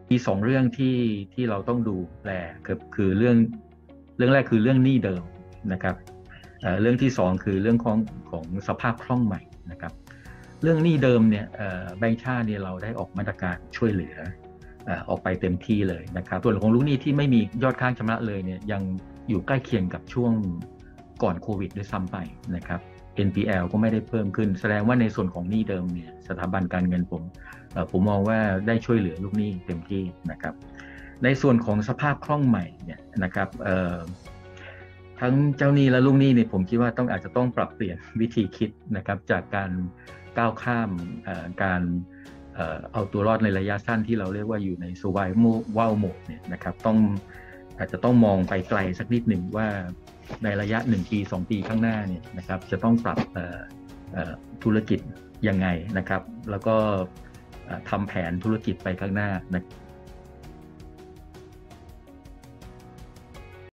มีสองเรื่องที่เราต้องดูแลคือเรื่องแรกคือเรื่องหนี้เดิมนะครับเรื่องที่สองคือเรื่องของสภาพคล่องใหม่นะครับเรื่องหนี้เดิมเนี่ยแบงก์ชาติเนี่ยเราได้ออกมาตรการช่วยเหลือออกไปเต็มที่เลยนะครับส่วนของลูกหนี้ที่ไม่มียอดค้างชำระเลยเนี่ยยังอยู่ใกล้เคียงกับช่วงก่อนโควิดด้วยซ้ำไปนะครับ NPL ก็ไม่ได้เพิ่มขึ้นแสดงว่าในส่วนของหนี้เดิมเนี่ยสถาบันการเงินผมมองว่าได้ช่วยเหลือลูกหนี้เต็มที่นะครับในส่วนของสภาพคล่องใหม่เนี่ยนะครับทั้งเจ้าหนี้และลูกหนี้เนี่ยผมคิดว่าอาจจะต้องปรับเปลี่ยนวิธีคิดนะครับจากการก้าวข้ามการเอาตัวรอดในระยะสั้นที่เราเรียกว่าอยู่ใน survival mode เนี่ยนะครับอาจจะต้องมองไปไกลสักนิดหนึ่งว่าในระยะ1 ปี2 ปีข้างหน้าเนี่ยนะครับจะต้องปรับธุรกิจยังไงนะครับแล้วก็ทำแผนธุรกิจไปข้างหน้านะ